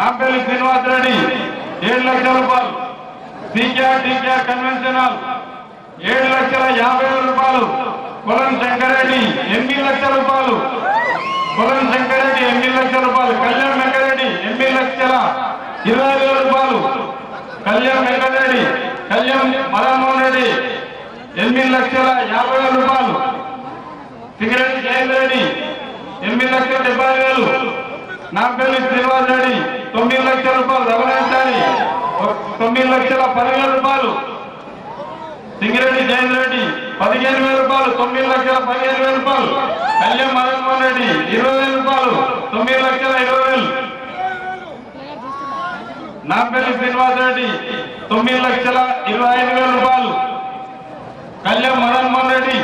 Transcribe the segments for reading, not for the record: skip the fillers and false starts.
నాంపల్లి శ్రీనివాస్ రెడ్డి 7 లక్షల రూపాయలు. TKR convention hall 7,50,000 రూపాయలు. కొలం శంకరెడ్డి 8 లక్షల రూపాయలు. కొలం శంకరెడ్డి 8 లక్షల రూపాయలు. కళ్యాణ్ వెంకరెడ్డి 8,20,000 రూపాయలు. కళ్యాణ్ వెంకరెడ్డి కళ్యాణ్ మదన్మోహన్ రెడ్డి 8,50,000 రూపాయలు. సింగరెడ్డి జయేంద్ర రెడ్డి 8,70,000. నాంపల్లి శ్రీనివాస్ రెడ్డి 9 లక్షల రూపాయలు. రఘునాథారి 9,10,000 రూపాయలు. సింగరెడ్డి జయేంద్ర రెడ్డి 15,000 రూపాయలు. 9,15,000 రూపాయలు. కళ్యాణ్ మదన్మోహన్ రెడ్డి 20,000 రూపాయలు. 9,20,000. నాంపల్లి శ్రీనివాస్ రెడ్డి 9,25,000 రూపాయలు. కళ్యాణ్ మదన్మోహన్ రెడ్డి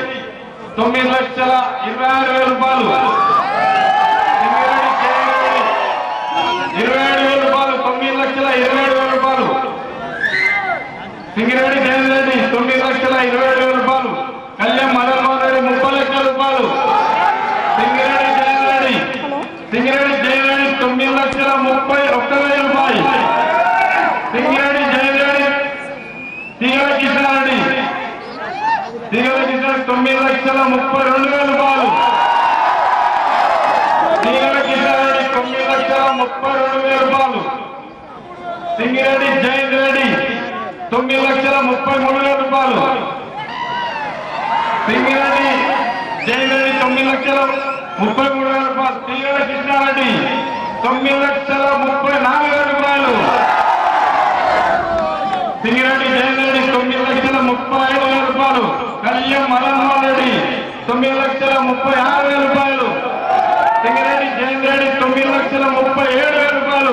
9,26,000 రూపాయలు. 27,000 రూపాయలు. 9,27,000 రూపాయలు. సింగిరెడ్డి జయేంద్ర రెడ్డి 9,27,000 రూపాయలు. కళ్యాణ్ మదన్మోహన్ రెడ్డి 30 లక్షల రూపాయలు. సింగిరెడ్డి జయేంద్ర రెడ్డి 9,31,000 రూపాయలు. సింగిరెడ్డి జయేంద్ర రెడ్డి తీగల కిషారెడ్డి 9,32,000 రూపాయలు. తీగల కిషారెడ్డి 9,32,000 రూపాయలు. సింగిరెడ్డి జయేంద్ర రెడ్డి 9,33,000 రూపాయలు. సింగిరెడ్డి జయేంద్ర రెడ్డి 9,33,000 రూపాయలు. తీగల కృష్ణారెడ్డి 9,34,000 రూపాయలు. సింగిరెడ్డి జయేంద్ర రెడ్డి 9,35,000 రూపాయలు. కళ్యాణ్ మదన్మోహన్ రెడ్డి 9,36,000 రూపాయలు. సింగిరెడ్డి జయేంద్ర రెడ్డి 9,37,000 రూపాయలు.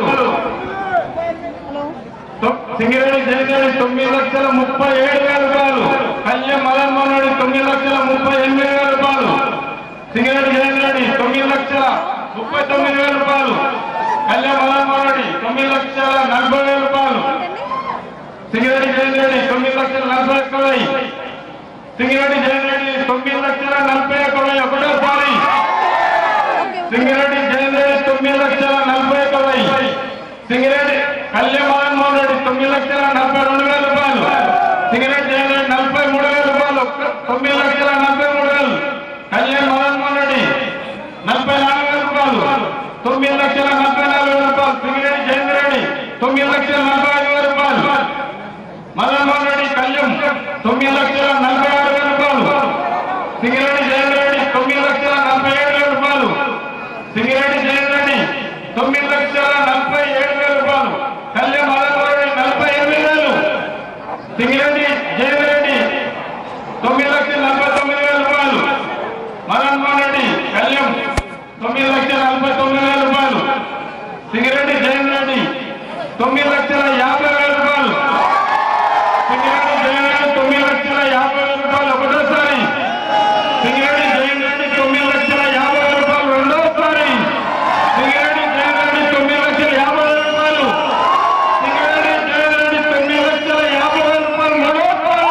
సింగిరెడ్డి జయేంద్ర రెడ్డి 9,37,000 రూపాయలు. కళ్యాణ్ మదన్మోహన్ రెడ్డి 9,38,000 రూపాయలు. సింగిరెడ్డి జయేంద్ర రెడ్డి 9,39,000 రూపాయలు. కళ్యాణ్ మదన్మోహన్ రెడ్డి 9,40,000 రూపాయలు. సింగిరెడ్డి జయేంద్ర రెడ్డి 9,41,000. సింగిరెడ్డి జయేంద్ర రెడ్డి 9,41,000 ఒకటోసారి. సింగిరెడ్డి జయేంద్ర రెడ్డి 9,41,000. సింగిరెడ్డి కళ్యాణ్ మదన్మోహన్ రెడ్డి 9,42,000 రూపాయలు. సింగిరెడ్డి జయేంద్ర రెడ్డి 43,000 రూపాయలు. 9,43,000. కళ్యాణ్ మదన్మోహన్ రెడ్డి 44,000 రూపాయలు. 9,44,000 రూపాయలు. సింగిరెడ్డి జయేంద్ర రెడ్డి 9,45,000 రూపాయలు. మదన్మోహన్ రెడ్డి కళ్యాణ్ 9,46,000 రూపాయలు. సింగిరెడ్డి జయేంద్ర రెడ్డి 9,47,000 రూపాయలు. సింగిరెడ్డి జయేంద్ర రెడ్డి 9,47,000 రూపాయలు. కళ్యాణ్ మదన్మోహన్ రెడ్డి 48,000. సింగిరెడ్డి జయేంద్ర రెడ్డి 9,49,000 రూపాయలు. మదన్మోహన్ రెడ్డి కళ్యాణ్ 9,49,000 రూపాయలు. సింగిరెడ్డి జయేంద్ర రెడ్డి 9,50,000 రూపాయలు. సింగిరెడ్డి జయేంద్ర రెడ్డి 9,50,000 రూపాయలు ఒకటోసారి. సింగిరెడ్డి జయేంద్ర రెడ్డి 9,50,000 రూపాయలు రెండోసారి. సింగిరెడ్డి జయేంద్ర రెడ్డి 9,50,000 రూపాయలు. సింగిరెడ్డి జయేంద్ర రెడ్డి 9,50,000 రూపాయలు మరోసారి.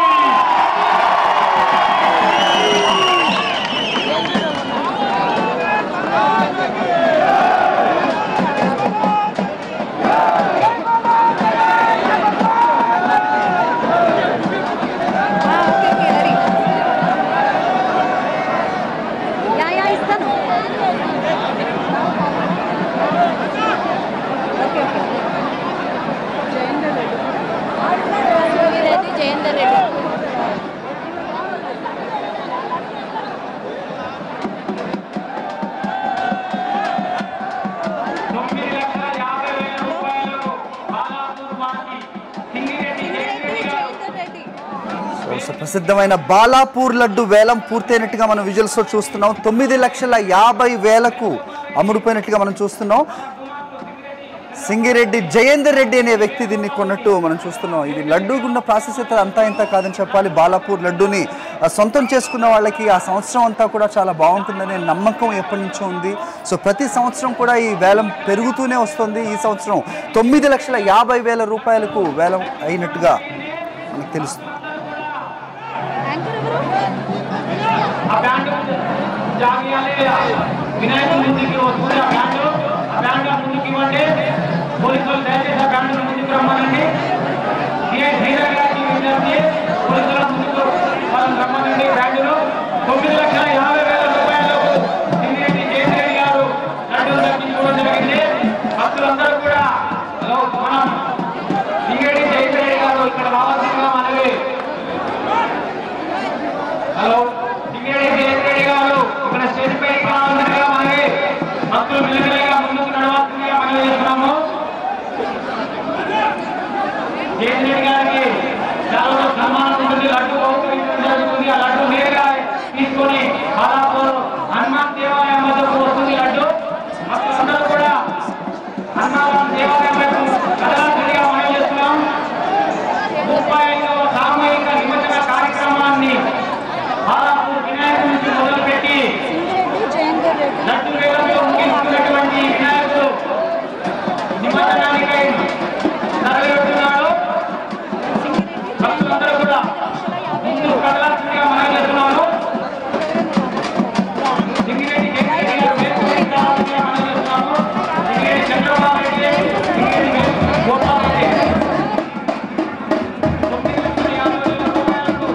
ప్రసిద్ధమైన బాలాపూర్ లడ్డు వేలం పూర్తయినట్టుగా మనం విజువల్స్ లో చూస్తున్నాం. 9,50,000కు అమ్ముడుపోయినట్టుగా మనం చూస్తున్నాం. సింగిరెడ్డి జయేందర్ రెడ్డి అనే వ్యక్తి దీన్ని కొన్నట్టు మనం చూస్తున్నాం. ఇది లడ్డూకున్న ప్రాసెస్ అయితే అంతా ఇంత కాదని చెప్పాలి. బాలాపూర్ లడ్డూని సొంతం చేసుకున్న వాళ్ళకి ఆ సంవత్సరం అంతా కూడా చాలా బాగుంటుందనే నమ్మకం ఎప్పటి నుంచో ఉంది. సో ప్రతి సంవత్సరం కూడా ఈ వేలం పెరుగుతూనే వస్తుంది. ఈ సంవత్సరం 9,50,000 రూపాయలకు వేలం అయినట్టుగా మనకు తెలుస్తుంది. వినాయకుడి నుంచి వస్తుంది ఆ బ్యాండ్ ముందుకి ఇవ్వండి. పోలీసులు దయచేసి బ్యాంకుల ముందుకు రమ్మనండి. పోలీసుల ముందుకు వాళ్ళని రమ్మనండి. బ్యాంకులు 9,50,000 రూపాయలకు సింగిరెడ్డి జయశ్రెడ్డి గారు లడ్డూ దక్కించుకోవడం జరిగింది. భక్తులందరూ కూడా మనం సింగిరెడ్డి జయశ్రెడ్డి గారు ఇక్కడ రావాల్సిందిగా మనవి. హలో, సింగిరెడ్డి జయశ్రెడ్డి గారు ఇక్కడ స్టేజ్ పై రావాల్సిందిగా మనవి. భక్తులు మెల్లమెల్లగా ముందుకు నడవాల్సిందిగా మనవి చేస్తున్నాము. జయశ్రెడ్డి గారికి చాలా సన్మానం ఉంటుంది. లడ్డు బహుకరించడం జరుగుతుంది. ఆ లడ్డు నేరుగా తీసుకొని బాలాపూర్ హనుమాన్ దేవాలయం వద్దకు వస్తుంది. లడ్డు భక్తులందరూ కూడా హనుమాన్ దేవాలయం వైపు కదలాల్సిందిగా మనం చేస్తున్నాం. 35వ సామూహిక నిమజ్జన కార్యక్రమాన్ని బాలాపూర్ వినాయకుడి నుంచి మొదలుపెట్టి లడ్డు వేలంలో ముగించుకున్నటువంటి వినాయకుడు నిమజ్జనానికై తరలివెడుతున్నాడు. భక్తులందరూ కూడా ముందుకు కదలాల్సిందిగా మనం చేస్తున్నాము. సింగిరెడ్డి జయశ్రెడ్డి గారు వేసుకొని రావాల్సిందిగా మనం చేస్తున్నాము. సింగిరెడ్డి చంద్రబాబు రెడ్డి, సింగిరెడ్డి గోపాల్ రెడ్డి 9,50,000 రూపాయలకు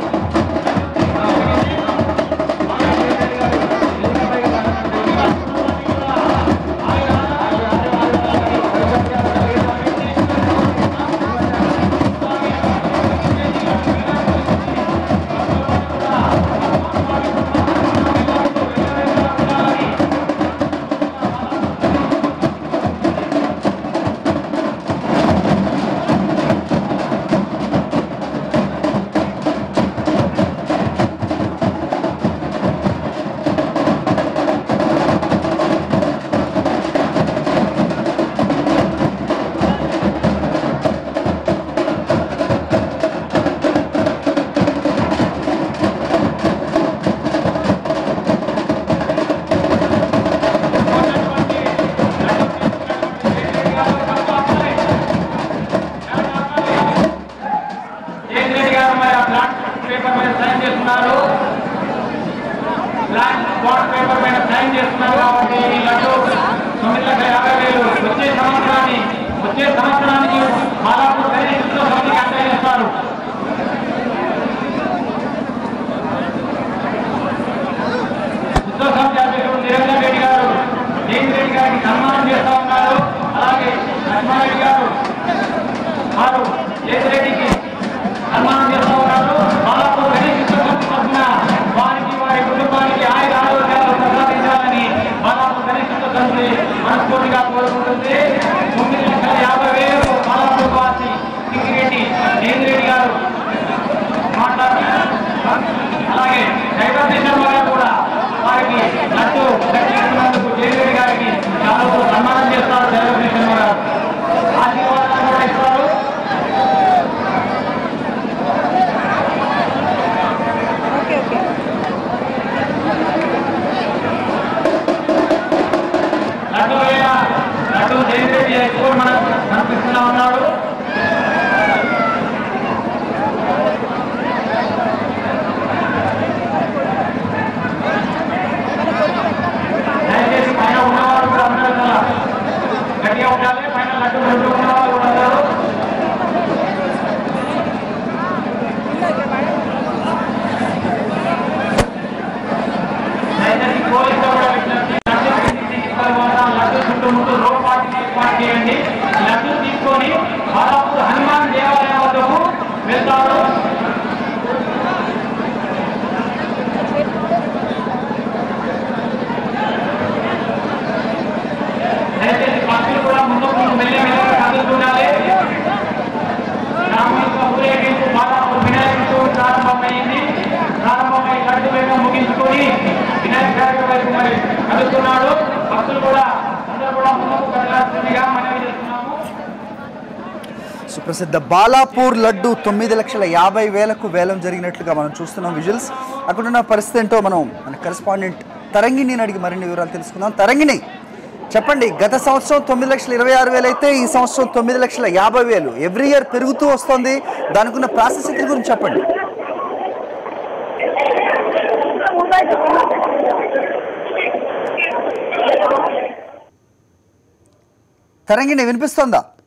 వచ్చే సంవత్సరానికి బాలాపూర్ గణేష్ ఉత్సవానికి అందిస్తారు. ఉత్సవ సమితి అధ్యక్షుడు నిరంజన్ రెడ్డి గారు జయశ్రెడ్డి గారికి సన్మానం చేస్తా ఉన్నారు. అలాగే లక్ష్మారెడ్డి గారు వారు జయశ్రెడ్డికి సన్మానం చేస్తా ఉన్నారు. బాలాపూర్ గణేష్ ఉత్సవ సమితి తరఫున వారికి వారి కుటుంబానికి ఆయుర ఆరోగ్యాలు ప్రసాదించాలని బాలాపూర్ గణేష్ ఉత్సవ సమితి మనస్ఫూర్తిగా కోరుకుంటుంది. 9,50,000 బాలాపూర్ వాసి సింగిరెడ్డి జయశ్రెడ్డి గారు మాట్లాడుతున్నారు. అలాగే దైవశర్మ గారు కూడా వారికి లడ్డు దక్కించుకున్నందుకు జయశ్రెడ్డి గారికి చాలా సన్మానం చేస్తారు. దైవశర్మ గారు ఆశీర్వాదాలు కూడా ఇస్తారు. లడ్డు జయశ్రెడ్డి ఎక్కువ మనకు కనిపిస్తున్నా ఉన్నాడు. దయచేసి పైన ఉన్నవారు కూడా అందరూ గట్టిగా ఉండాలి. పైన లడ్డు ఉన్నవారు కూడా ఉన్నారు. దయచేసి పోలీసులు కూడా విజ్ఞప్తి, లడ్డు చుట్టుముట్టు రోడ్ పార్టీని ఏర్పాటు చేయండి. లడ్డు తీసుకొని బాలాపూర్ హనుమాన్ దేవాలయం వద్దకు వెళ్తారు. దయచేసి భక్తులు కూడా ముందుకు మెల్లమెల్లగా కదులుతుండాలి. గ్రామీణ ఊరేగింపు బాలాపూర్ వినాయకుడితో ప్రారంభమైంది. ప్రారంభమై లడ్డు వేగ ముగించుకొని వినాయక వైపు మరి కదులుతున్నాడు. భక్తులు కూడా అందరూ కూడా ముందుకు కదలాల్సిందిగా మనవి చేస్తున్నాము. సుప్రసిద్ధ బాలాపూర్ లడ్డు 9,50,000కు వేలం జరిగినట్లుగా మనం చూస్తున్నాం విజువల్స్. అక్కడున్న పరిస్థితి ఏంటో మనం మన కరెస్పాండెంట్ తరంగిణిని అడిగి మరిన్ని వివరాలు తెలుసుకుందాం. తరంగిణి, చెప్పండి, గత సంవత్సరం 9,26,000 అయితే ఈ సంవత్సరం 9,50,000 ఎవ్రీ ఇయర్ పెరుగుతూ వస్తుంది. దానికి ఉన్న ప్రాసెస్ గురించి చెప్పండి. తరంగిణి వినిపిస్తోందా?